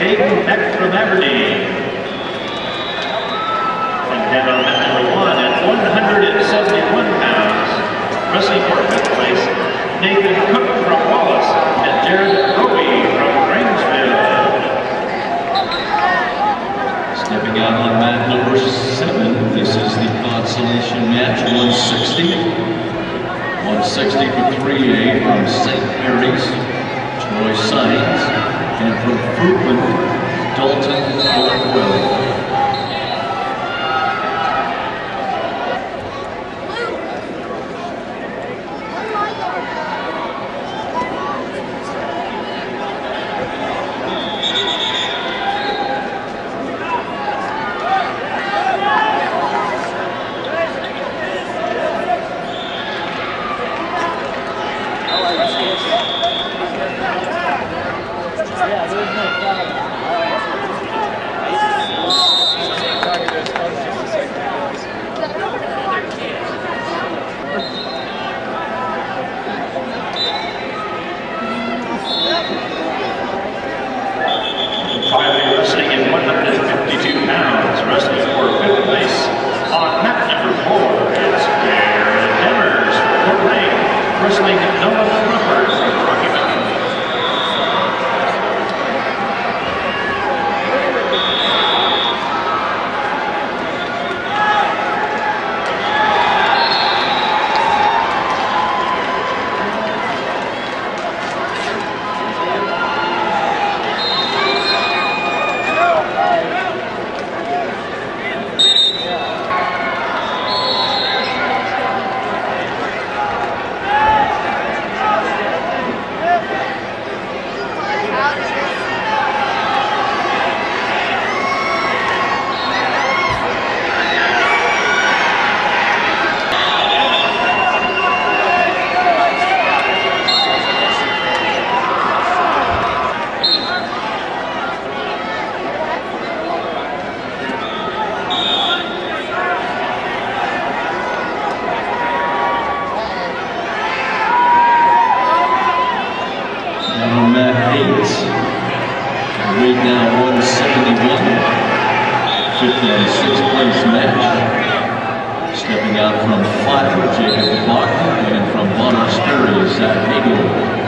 Jaden Beck from Aberdeen. And then on mat number 1 at 171 pounds, wrestling for 5th place, Nathan Cook from Wallace and Jared Roby from Grangesville. Stepping out on mat number 7, this is the consolation match, 160. 160 for 3A from St. Mary's, Troy Sines, and from Fruitland, Dalton Blackwell. Finally, wrestling in 152 pounds, wrestling for 5th place on mat number 4, it's Garrett Demers from Fort Wayne, wrestling Noah Crawford from Rocky Mountain. Weight now 171, 5th and 6th place match. Stepping out from Flagler, Jacob Clark, and from Monastery, Zach Hagel.